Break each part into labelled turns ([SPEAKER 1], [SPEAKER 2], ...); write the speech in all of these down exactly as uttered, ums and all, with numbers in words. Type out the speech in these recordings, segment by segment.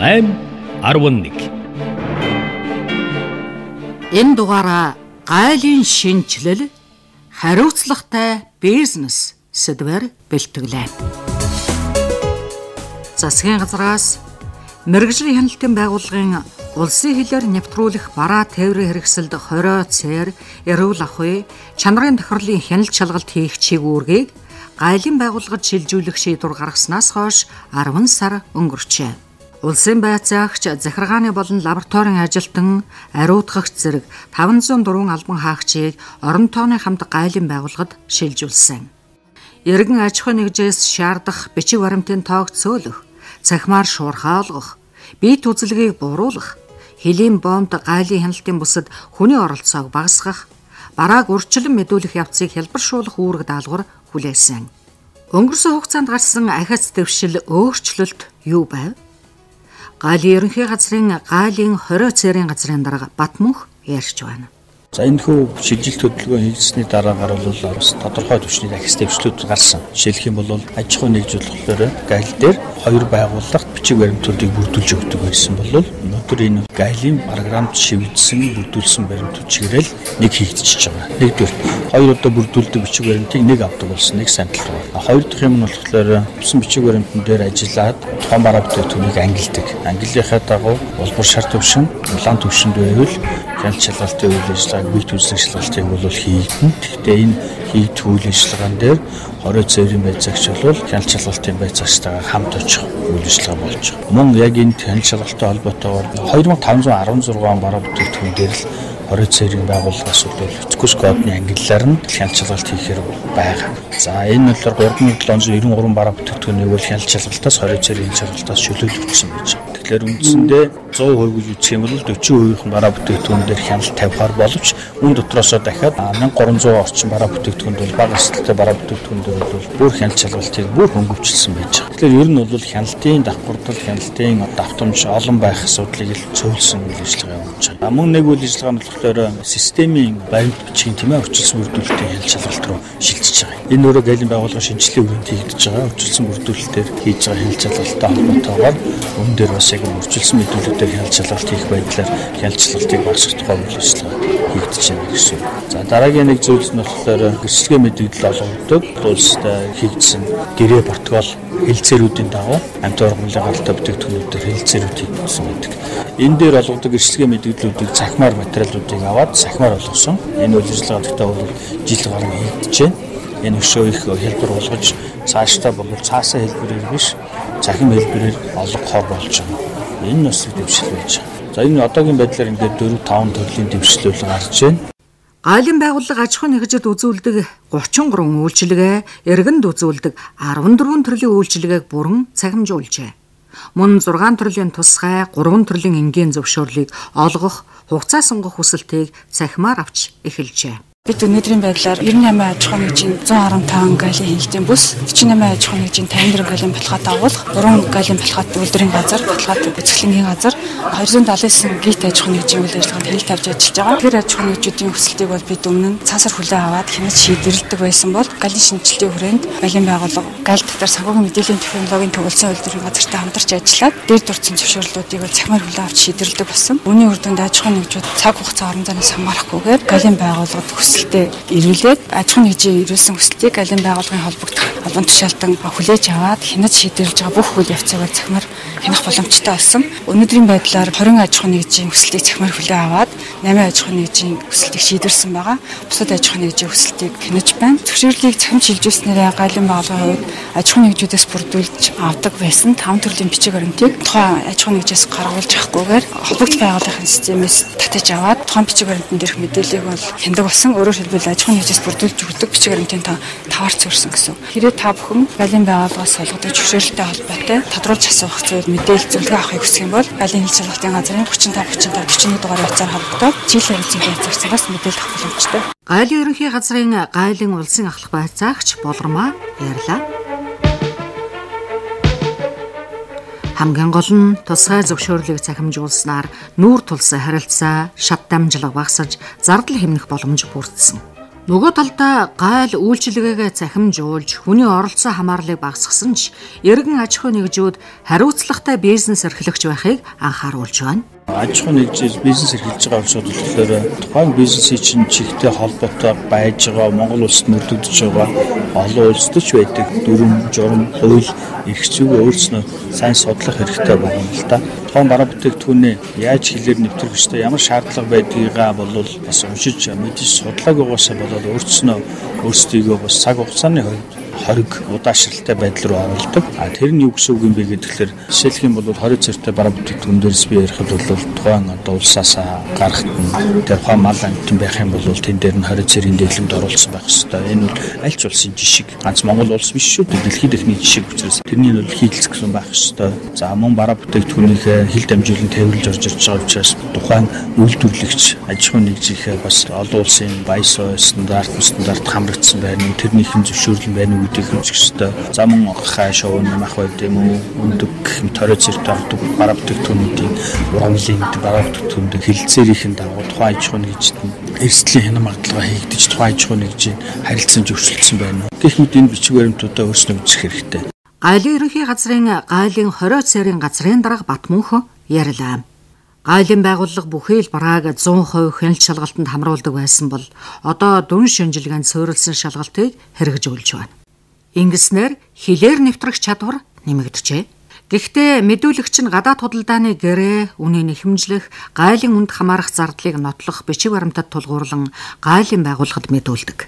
[SPEAKER 1] eight eleven.
[SPEAKER 2] Энэ дугаараа гайлын шинжилэл, хариуцлагатай бизнес сэдвээр бэлтгэлээ. Засгийн газраас мэргэжлийн хяналтын байгууллагын улсын хилээр нэвтрүүлэх бараа тээврийн хэрэгсэлд хорио цээр, эрүүл ахуй, чанарын тохирлын хяналт шалгалт хийх чиглэлийг гайлын байгууллагад шилжүүлэх шийдвэр гаргаснаас хойш арван сар өнгөрчээ. Улсын байцаагч, захиргааны болон лабораторийн ажилтан, ариутгагч зэрэг таван зуун дөрвөн албан хаагчийг орон тооны хамт гайлын байгууллагад шилжүүлсэн. Иргэн аж ахуй нэгжээс шаардах бичиг баримтын тоог цөөлөх, цахимаар шуурхай олгох, бие түзэлгийг бууруулах, хөлийн бомбд гайлын хяналтын бусад хүний оролцоог багасгах, барааг урьдчилан мэдүүлэх явцыг хэлбэршүүлэх үүрэг даалгавар хүлээсэн. Өнгөрсөн хугацаанд гарсан ахиц дэвшил өөрчлөлт юу байв? Гайлын ерөнхий газрын гайлын хорио цээрийн газрын дарга Батмөнх ярьж байна.
[SPEAKER 3] За энэ хүү шилжилт хөдөлгөөн хийсний дараагаар бол бас тодорхой түвшний ахиц дэвшлүүд гарсан. Жишээлх юм бол аж ахуй нэгж болохоор гайл дээр хоёр байгууллагт бичиг баримтуудыг бүрдүүлж өгдөг байсан бол өнөөдөр энэ гайлын програмд шивжсэн бүрдүүлсэн баримтууд чиглэл нэг хийгдчихэж байгаа. Нэгдүгээр хоёр удаа бүрдүүлдэг бичиг баримтыг нэг авдаг болсон, нэг самтал байна. Хоёр дахь юм нь болохоор бүсэн бичиг баримтан дээр ажиллаад тухайн бараа бүтээгдэхүүнийг ангилдаг. Ангиллынхаа дагуу улбар шар төвшин, улаан төвшөнд байвал хяналт шалгалтын үйл ажиллагааг бие түзэх шалгалтыг бол хийгдэн. Гэхдээ энэ хийгдэх үйл ажиллагаан дээр хорио цээрийн байцаагч бол хяналт шалгалтын байцаагчтайгаа хамт очих үйл ажиллагаа болж байгаа. Мөн яг энэ хяналт шалгалттай холбоотойгоор two thousand five hundred sixteen бараа бүтээгдэхүүн дээр л хорио цээрийн байгууллагаас бол Цэкус кодны ангиллаар нь хяналт шалгалт хийхээр байгаа. За энэ нь болохоор three thousand seven hundred ninety-three бараа бүтээгдэхүүнийг бол хяналт шалгалтаас хорио цээрийн шалгалтаас чөлөөлөгдсөн байж байгаа. Тэгэхээр үндсэндээ one hundred percent гэж үзэх юм бол forty percent бараа бүтээгдэхүүн дээр хяналт тавихаар боловч үн дотроосоо дахиад one thousand three hundred орчим бараа бүтээгдэхүүн бол бага эсэлттэй бараа бүтээгдэхүүн дээр бол бүр хяналт шалгалтыг бүр хөнгөвчлсөн байж байгаа. Тэгэхээр ер нь бол хяналтын давхардал, хяналтын давтамж олон байх асуудлыг л цөөлсөн үйл ажиллагаа явуулж байгаа. Мөн нэг үйл ажиллагаа нь болохоор системийн баримт бичгийн тэмээ орчилсан бүрдүүлэлтийн хяналт шалгалт руу шилжиж байгаа. Энэ өөрөө гайлын байгууллага шинжилгээ өрөөнд хийгдэж байгаа. Орчилсан бүрдүүлэлтээр хийж байгаа хяналт шалгалттай холбоотойгоор өмнө дээр бас яг орчилсан мэдүүлэгтээр хяналт шалгалт хийх байдлаар хяналт шалгалтыг багасгах тухай үйл ажиллагаа хийгдэж байна гэсэн. За дараагийн нэг зүйлс нь болохоор гэрчлэгээ мэдээлэл олгодог улстай хийгдсэн гэрээ протокол хэлэлцээрүүдийн дагуу амьд оргонлын гаралтай бүтээгдэхүүнүүдээр хэлэлцээрүүд хийгдсэн байдаг. Энэ дээр олгодог гэрчлэгээ мэдээллүүдийг цахимаар материалуудыг аваад цахимаар олгосон. Энэ үйл ажиллагаатай бол жил гаруй хийгдэж байна. Энэ өшөө их хэлбэр болгож цаашдаа бол цаасаа хэлбэрээр биш цахим хэлбэрээр олгохоор болж байгаа. Энэ бас дэвшил байж байгаа. За энэ одоогийн байдлаар ингээд four five төрлийн дэвшлэл гарч байна.
[SPEAKER 2] Гайлын байгууллага аж ахуй нэгжид үзүүлдэг thirty-three үйлчилгээ, эргэнд үзүүлдэг fourteen төрлийн үйлчилгээг бүрэн цахимжуулжээ. Мөн six төрлийн тусгай, three төрлийн энгийн зөвшөөрлийг олгох, хугацаа сонгох хүсэлтийг цахимаар авч эхэлжээ.
[SPEAKER 4] Бид өнөөдрийн байдлаар ninety-eight аж ахуй нэгжийн one hundred five гайлын хяналтын бүс, forty-eight аж ахуй нэгжийн fifty-four гайлын балхаад агуулга, three гайлын балхаад үйлдвэрийн газар, балхаад бэлтгэлийн газар, two hundred seventy-nine гит аж ахуй нэгжийн үйл ажиллагаанд хяналт тавьж ажиллаж байгаа. Тэр аж ахуй нэгжүүдийн хүсэлтийг бол бид өмнө нь цаасар хүлээн аваад хянаж шийдвэрлэдэг байсан бол гайлын шинжилтийн хүрээнд гайлын байгууллага гайл дотор санхүүгийн мэдээллийн технологийн төвлөрсөн үйлдвэрийн газартай хамтарч ажиллаад дээр дурдсан зөвшөөрлүүдийг бол цахимаар хүлээн авч шийдвэрлэдэг болсон. Үүний үр дүнд аж ахуй нэгжүүд цаг хугацаа орон зайнаас хамаарахгүйгээр гайлын байгууллагад хүсэлтэд ирүүлээд аж ахуй нэгжийн ирүүлсэн хүслийг гайлын байгууллагын холбогдох албан тушаалтан хүлээж аваад хянаж шийдвэрлэж байгаа бүх үйл явцыг бол цахимаар хянах боломжтой болсон. Өнөөдрийн байдлаар twenty аж ахуй нэгжийн хүслийг цахимаар хүлээн аваад eight аж ахуй нэгжийн хүслийг шийдвэрсэн байгаа. Бусад аж ахуй нэгжийн хүслийг хянаж байна. Зөвшөөрлийг цахим шилжүүлснээр гайлын байгууллагын хувьд аж ахуй нэгжүүдээс бүрдүүлж авдаг байсан таван төрлийн бичиг баримтыг тухайн аж ахуй нэгжээс гаргуулж авахгүйгээр холбогдох байгууллагын системээс татаж аваад тухайн бичиг баримтан дээрх мэдээллийг бол хяндаг болсон. Өөрөөр хэлбэл аж ахуй нэгжээс бүрдүүлж өгдөг бичиг баримтын таваар цөөрсөн гэсэн. Хэрэг та бүхэн гайлын байгууллагаас олгодог зөвшөөрлөлтэй холбоотой тодруулж асуух зүйл мэдээлэл зөвлөгөө авахыг хүсэх юм бол гайлын хяналт шалгалтын газрын thirty-five forty-five forty-one дугаар хуудасаар холбогдоод жилийн эзэн байцаагчаас мэдээлэл авах боломжтой.
[SPEAKER 2] Гайлын ерөнхий газрын гайлын улсын ахлах байцаагч Болормаа ярьлаа. Хамгийн гол нь тусгай зөвшөөрлийг цахимжуулснаар нүүр тулсан харилцаа, шат дамжлага багасж, зардал хэмнэх боломж бүрдсэн. Нөгөө талдаа гайл үйлчилгээгээ захимжуулж, хүний оролцоо хамаарлыг багасгасан ч эргэн аж ахуй нэгжүүд хариуцлагатай бизнес эрхлэгч байхыг анхааруулж байна.
[SPEAKER 3] Аж ахуй нэгжээс бизнес эрхэлж байгаа улсууд болохоор тухайн бизнесийн чинь чигтэй холбоотой байж байгаа Монгол улсад мөрдөгдөж байгаа олон улсад ч байдаг дүрм, журам, хууль, эрх зүйг өөрснөө сайн судлах хэрэгтэй байна л да. Тухайн бараа бүтээгдэхүүнээ яаж хэлээр нэвтрэх ёстой, ямар шаардлага байдгийгаа бол бас уншиж мэдж судлааг угаасаа болоод өөрснөө өөрсдийгөө бас цаг хугацааны хувьд хориг удаашралтай байдал руу оруулдаг. А тэр нь юу гэсэн үг юм бэ гэхээр жишээлх юм бол хориг цартай бараа бүтээгдэхүүн дээрс би ярихад бол тухайн одоо улсаас гарахт нь тэр тухайн мал амтан байх юм бол тэн дээр нь хориг цэрийн дэглэмд оруулсан байх ёстой. Энэ бол аль ч улсын жишг. Ганц Монгол улс биш шүү дээ. Дэлхийн дахны жишг учраас тэрний нь бол хийлцсэн байх ёстой. За мөн бараа бүтээгдэхүүнийг хил дамжуулан тээвэрлж орж ирж байгаа учраас тухайн үйлдвэрлэгч аж ахуй нэгжийнхээ бас олон улсын баясаа стандарт стандарт хамрагдсан байна. Тэрнийхэн зөвшөөрлөн байна үүдийг хэмжих ёстой. За мөн хаш уун мах байд юм уу өндөг торой цэртэй авдаг бараа бүтээгдэхүүнүүдийн урамлын бараа бүтээгдэхүүнүүд хилцээрийнхэн дагуу тухайн аж ахуй нэгжид эрсдлийн хянам аргалгаа хийгдэж тухайн аж ахуй нэгжийн харилцан зөвшөөрөлдсөн байна. Гэх мэт энэ бичиг баримтуудаа өөрснөө үзэх хэрэгтэй.
[SPEAKER 2] Гайлын ерөнхий газрын гайлын хорио цэрийн газрын дарга Батмөнхөн ярьлаа. Гайлын байгууллага бүхий л барааг зуун хувь хяналт шалгалтанд хамруулдаг байсан бол одоо дүн шинжилгээнд суурилсан шалгалтыг хэрэгжүүлж байна. Ингэснээр хилээр нэвтрэх чадвар нэмэгдэжээ. Гэхдээ мэдүүлэгч нь гадаад худалдааны гэрээ, үнийн нэхэмжлэх, гайлын үнд хамаарах зардлыг нотлох бичиг баримтад тулгуурлан гайлын байгууллагад мэдүүлдэг.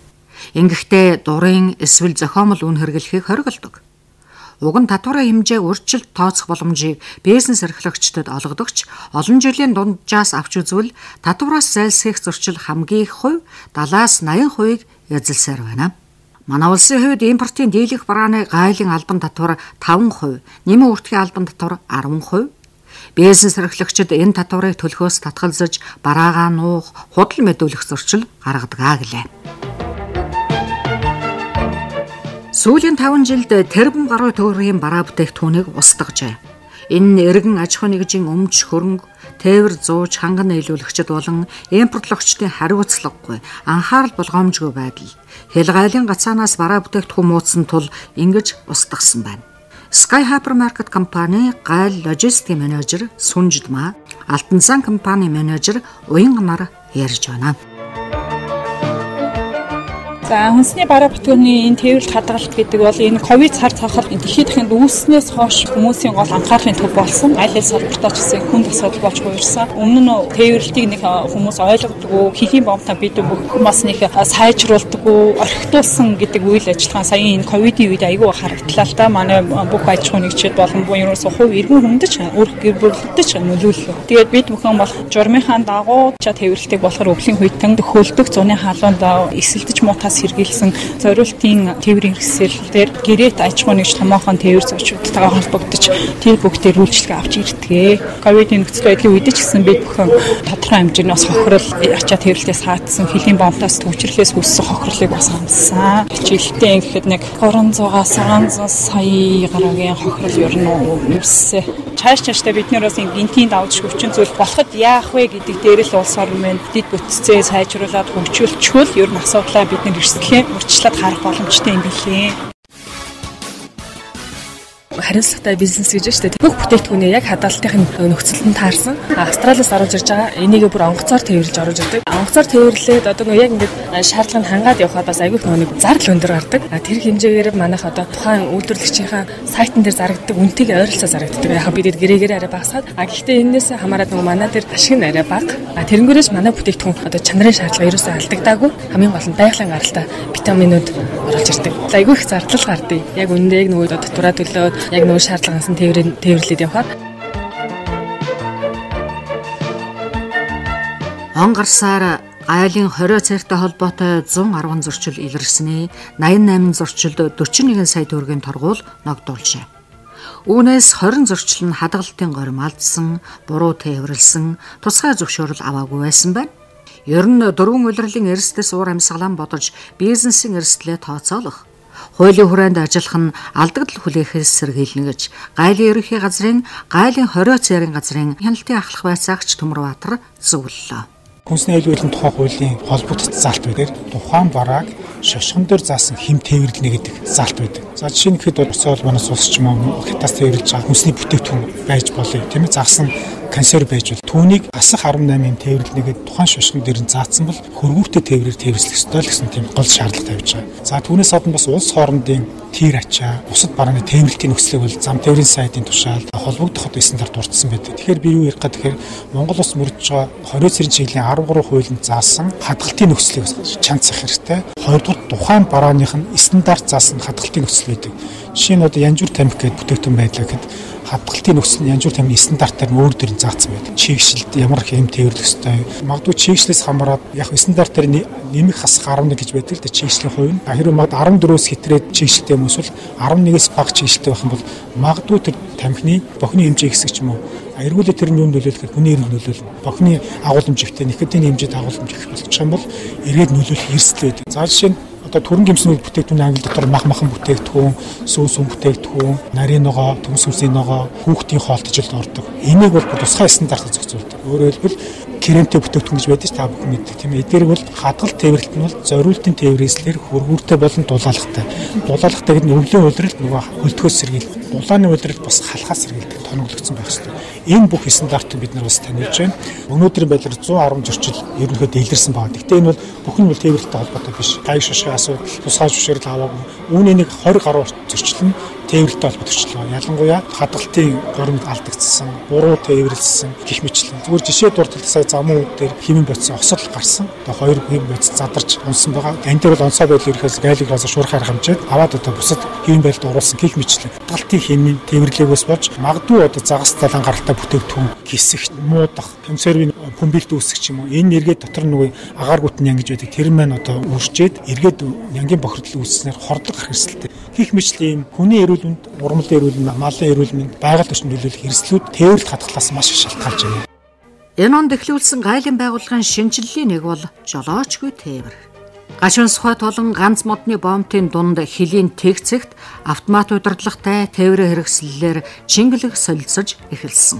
[SPEAKER 2] Ингэхдээ дурын эсвэл зохиомол үн хэрэглэхийг хориглодог. Уг нь татварын хэмжээг урьдчилан тооцох боломжийг бизнес эрхлэгчдэд олгодогч олон жилийн дунджаас авч үзвэл татвараас зайлсхийх зөрчил хамгийн их хувь дагааас наян хувийг эзэлсээр байна. Манай улсын хувьд импортын дийлэх барааны гайлын албан татвар таван хувь, нэмэн үртгийн албан татвар арван хувь. Бизнес эрхлэгчид энэ татварыг төлөхөөс татгалзаж бараагаа нуух, худал мэдүүлэх зөрчил гаргадаг гэлээ. Сүүлийн таван жилд тэрбум гаруй төгрөгийн бараа бүтээгдэхүүнийг устгажээ. Энэ нь эргэн аж ахуй нэгжийн өмч хөрөнгө, тээвэр зууж ханган нийлүүлэгчид болон импортлогчдын хариуцлагагүй, анхаарал болгоомжгүй байдал хэл гайлын гацаанаас бараа бүтээгдэхүүн муудсан тул ингэж устгасан байна. Sky Hypermarket компани гайл логистикийн менежер Сүнжидмаа, Алтансан компани менежер Уянгамар ярьж байна.
[SPEAKER 4] За хүнсний бараа бүтээгдэхүүний энэ тээвэрлэлт хадгалалт гэдэг бол энэ ковид цар тахал дэлхийд дахинд үүснээс хойш хүмүүсийн гол анхаарлын төв болсон. Аль аль салбартаа ч гэсэн хүнд асуудал болж хуурсан. Өмнө нь тээвэрлэлтийг нэг хүмүүс ойлгодоггүй, хэлийн бомтаа бид бүх бас нэг сайжруулдаггүй, орхитуулсан гэдэг үйл ажиллагаа саяын энэ ковидын үед айгүй харагдлаа л да. Манай бүх аж ахуй нэгжид болон ерөөсөө хувь иргэн хүндэж өөр гэр бүлдэж нөлөөллөө. Тэгээд бид бүхэн бол журмынхаа дагуу чад тээвэрлэлтийг болохоор өвлийн хүйтэн хөлдөг зуны халуунд эсэлдэж муутаас хэрэгэлсэн зориултын тээврийн хэрэгсэлээр гэрээт аж ахуй нэгж томоохон тээвэр зочдтойгоо холбогдож тэр бүгдээр үйлчлэг авч ирдгээ. Ковидын нөхцөл байдлын үед ч гэсэн бид бүхэн тодорхой хэмжээний бас хохирол ачаа тээвэрлэлээс хаагдсан хэлийн бомтоос төвчрлээс үүссэн хохирлыг бас хамссан. Жилдээ гэхэд нэг гурван зугаас гурван зуун сая гаруйгийн хохирол ер нь үүссэн. Чааш чааштай бид нэр бас гинтийн давж хүчин зүйл болоход яах вэ гэдэг дээр л улс орн маань дэд бүтцээ сайжруулад хөгжүүлчихвэл ер нь асуудлаа бид нэр эрсдлээ урьдчилаад харах боломжтой юм билээ.
[SPEAKER 1] Хариуцлагатай бизнес гэж байна шүү дээ. Бүх бүтээгдэхүүнээ яг хадгалтын нөхцөлд нь таарсан. Австралиас орж ирж байгаа энийг бүр онгоцоор тээвэрлж орж ирдэг. Онгоцоор тээвэрлээд одоо яг ингээд шаардлагыг хангаад явхад бас аягүй нэг зардал өндөр гардаг. Тэр хэмжээгээр манайх одоо тухайн үйлдвэрлэгчийн сайтн дээр зарагддаг үнэтэйг ойролцоо зарагддаг. Яг бид гэрээгээр арай багасгаад а гэхдээ энэс хамаарат нөгөө манай дээр ашиг нь арай бага. А тэрнгээрээс манай бүтээгдэхүүн одоо чанарын шаардлага ерөөсөө алдагдаагүй. Хамгийн гол нь байгалийн гаралтай витаминууд оруулж ирдэг. Аягүй их зардал гардаг. Яг үнэндээ яг нөгөө татвараа төлөөд яг нөгөө шаардлагаас нь тээврийн тээвэрлээд явхаар
[SPEAKER 2] он гарсаар гайлын хорио цайртай холбоотой зуун арван зөрчил илэрснээ найман найман зөрчилд дөрвөн нэгэн сая төгрөгийн торгуул ногдуулжээ. Үүнээс хорин зөрчил нь хадгалтын горим алдсан, буруу тээвэрлсэн, тусгай зөвшөөрөл аваагүй байсан байна. Ер нь дөрвөн улирлын эрсдлээс уур амьсгалаа бодож бизнесийн эрсдлээ тооцоолох, хуулийн хүрээнд ажиллах нь алдагдал хүлээхээс сэргийлнэ гэж гайлын ерөнхий газрын гайлын хорио цайрын газрын хяналтын ахлах байцаагч Төмөр Баатар зөвлөлөө.
[SPEAKER 5] Хүнсний аюулгүй тухай хуулийн холбогдсон залт байдаг. Тухайн барааг шошгон дээр заасан хэм тээвэрлэнэ гэдэг залт байдаг. За жишээ нь хэд бол Улсын холбооноос улс ч юм уу хятадас тээвэрлж байгаа хүнсний бүтээгдэхүүн байж болъё. Тийм ээ загсан консерв байж бол түүнийг асах арван намын тээвэрлэнэ гэдэг тухайн шошгон дээр нь заасан бол хөрвүүртэй тээврээр тээвэрлэх ёстой л гэсэн тийм гол шаардлага тавьж байгаа. За түүнээс гадна бас улс хоорондын тир ачаа, бусад барааны тээвэрлэлтийн нөхцөлийг бол зам тээврийн сайдын тушаал холбогдох стандарт дурдсан байдаг. Тэгэхээр би юу ярих гэдэг тэгэхээр Монгол улс мөрдөж байгаа хорио цэрийн чиглэлийн арван гурван хуулинд заасан хадгалтын нөхцөлийг чанцах хэрэгтэй. Хоёрдугаар тухайн барааных нь стандарт заасан хадгалтын нөхцөл байдаг. Жишээ нь одоо янжуур тамхи гэдэг бүтээгдэхүүн байлаа гэхэд хадгалтын нөхцөл нь янжуур тамхины стандартаар өөр дөр нь заасан байдаг. Чигшилт ямар хэм тээвэрлэх ёстой. Магадгүй чигшлээс хамаарат яг стандартаар нэмэх хасах арван нэг гэж байдаг л да чигшлийн хувь нь. Хэрвээ магад арван дөрвөөс хэтрээд чигшилтэй юм эсвэл арван нэгээс бага чигшилтэй байх юм бол магадгүй тэр тамхины бохны хэмжээ хэсэг ч юм уу эргүүлээ тэр нь юу нөлөөлөх хүний эрүүл нөлөөлнө. Бохны агуулмжигтэй никотины хэмжээд агуулмжих болгочих юм бол эргээд нөлөөлөх эрсдэл байдаг. За жишээ нь одоо түрэн гимснүүд бүтээгдэхүүн англи дотор мах махан бүтээгдэхүүн, сүүн сүүн бүтээгдэхүүн, нарийн ногоо, төмс үсний ногоо, хүүхдийн хоолтожлд ордог. Энийг бол тусгай стандартаар зохицуулдаг. Өөрөөр хэлбэл кремтэй бүтээгдэхүүн гэж байдаг та бүхэн мэддэг тийм ээ. Эдгээр бол хадгалт тээвэрлэлт нь бол зориултын тээврээслэр хөргүүртэй болон дулаалгатай. Дулаалгатай гэдэг нь өвлийн улиралд нөгөө хөлтгөөс сэргийлэх. Дулааны улиралд бас халахаас сэргийлдэг тоноглогдсон байх ёстой. Энэ бүх стандартыг бид нар бас таниулж байна. Өнөөдрийн байдлаар зуун арван зөрчил ерөнхийдөө илэрсэн байна. Гэхдээ энэ бол бүхэн бол тээвэрлэлтэй холбоотой биш. Гай шошгын асуудал, тусгай зөвшөөрөл аваагүй. Үүний нэг двадцать гаруй зөрчил нь тээвэрлэлтэй холбоотой. Ялангуяа хадгалтын горимд алдагдсан, буруу тээвэрлсэн гэх мэтлэн. Зүгээр жишээ дуртал сая замун дээр химэн бодсон осол гарсан. Одоо хоёр хим бодис задарч унсан байгаа. Энэ дээр бол онцгой байдлаар ирэхээс гайлыг хасаа шуурх арга хэмжээд аваад одоо бусад химэн байлд оруулсан гэх мэтлэн. Хадгалтын химийн тээвэрлэлээс болж магадгүй одоо загас талан гаралтай бүтээгдэхүүн хэсэгт муудах, консервийн бомбилт үүсгэх юм уу. Энэ эргээд дотор нөгөө агааргуутны ян гэж байдаг. Тэр маань одоо үржээд эргээд янгийн бохирдол үүснээр хордлого гарах эрсдэлтэй. Гэх мэтлэн хүний эрүүл мэнд, урмалын эрүүл мэнд, малын эрүүл мэнд, байгаль орчинд нөлөөлөх эрсдлүүд тээвэрлэлт хадгалаас маш их шалтгаалж байна.
[SPEAKER 2] Энэ онд эхлүүлсэн гайлын байгууллагын шинжилгээний нэг бол жолоочгүй тээвэр. Гашуун сухай тулан ганц модны бомтын дунд хилийн тэгцэгт автомат удирдлагатай тээврийн хэрэгслэлээр чингэлэг солилцож эхэлсэн.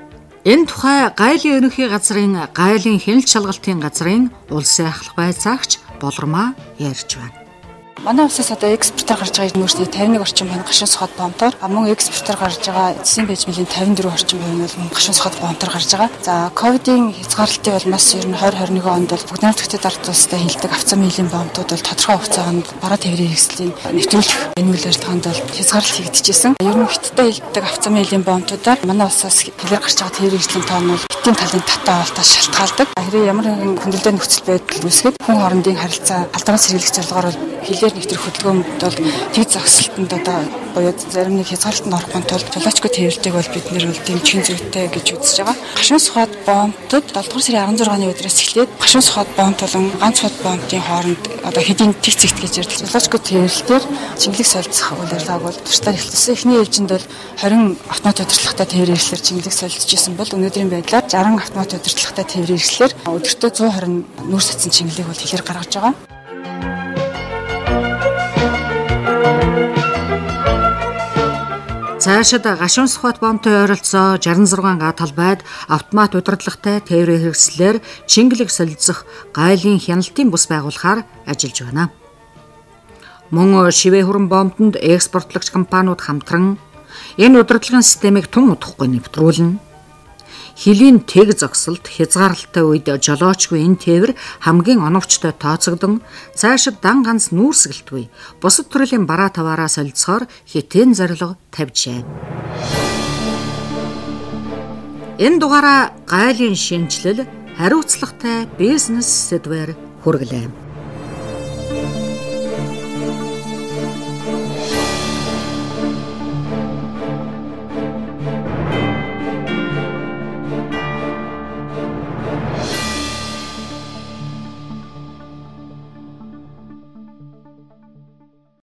[SPEAKER 2] Энэ тухай гайлын ерөнхий газрын гайлын хяналт шалгалтын газрын улсын ахлах байцаагч Болормаа ярьж байна.
[SPEAKER 4] Манай улсаас одоо экспортоор гарч байгаа нөөцний тавин нэг орчим байна гашуун сухад бомтоор. Мөн экспортоор гарч байгаа эцсийн бэжмэлийн тавин дөрвөн орчим байна бол гашуун сухад бомтоор гарч байгаа. За ковидын хязгаарлалтын улмаас ер нь двадцать тwenty-one онд бол бүгд найрамдах төстэй ард улстай хилдэг авцсан милийн бомтууд бол тодорхой хугацаанд бараа тээврийн хэрэгслийн нэвтрүүлэх энэ үйл ажиллагаанд бол хязгаарлалт хийгдчихсэн. Ер нь хятадтай хилдэг авцсан милийн бомтуудаар манай улсаас хэлээр гарч байгаа тээврийн хэрэгслийн тоон бол хятадын талын татаа авалтаас шалтгаалдаг. Хэрэг ямар нэгэн хүндрэлтэй нөхцөл байдал үүсгэхэд хүн хоорондын харилцаа алдараа сэргийлэх зорилгоор бол хилээр нэвтрэх хөдөлгөөнд бол тэг загсалтанд одоо буюу зарим нэг хязгаарлалтанд орохгүй тулд жолоочгүй тээвэрлэлтийг бол бид нэр бол дэмжих зүйтэй гэж үзэж байгаа. Гашуун сухад бомтод долдугаар сарын16-ны өдрөөс эхлээд гашуун сухад бомт болон ганц сухад бомтын хооронд одоо хэдийн тэгцэгт гэж ярьдаг. Жолоочгүй тээвэрлэлтээр чингэлэг солилцох үйл ажиллагааг бол туршдаар эхэлсэн. Эхний ээлжинд бол twenty автомат удирдлагатай тээврийн хэрэгслэр чингэлэг солилцож исэн бол өнөөдрийн байдлаар sixty автомат удирдлагатай тээврийн хэрэгслэр өдөртөө one twenty нүүр сацсан чингэлэг бол хэлээр гаргаж байгаа.
[SPEAKER 2] Цаашид гашуун сухад бомтой ойролцоо sixty-six га талбайд автомат удирдлагатай тээврийн хэрэгслэлээр чингэлэг солилцох гайлын хяналтын бус байгуулахаар ажиллаж байна. Мөн шивээ хүрэн бомтонд экспортлагч компаниуд хамтран энэ удирдлагын системийг тун удахгүй нэвтрүүлнэ. Хилийн тэг зогсолт хязгаарлалтай үед жолоочгүй энэ тээвэр хамгийн оновчтой тооцогдсон цаашид дан ганц нүүрсгэлтгүй бусад төрлийн бараа таваараа солилцохоор хитээн зорилго тавьж байна. Энэ дугаараа гайлын шинжилэл хариуцлагатай бизнес сэдвээр хүргэлээ.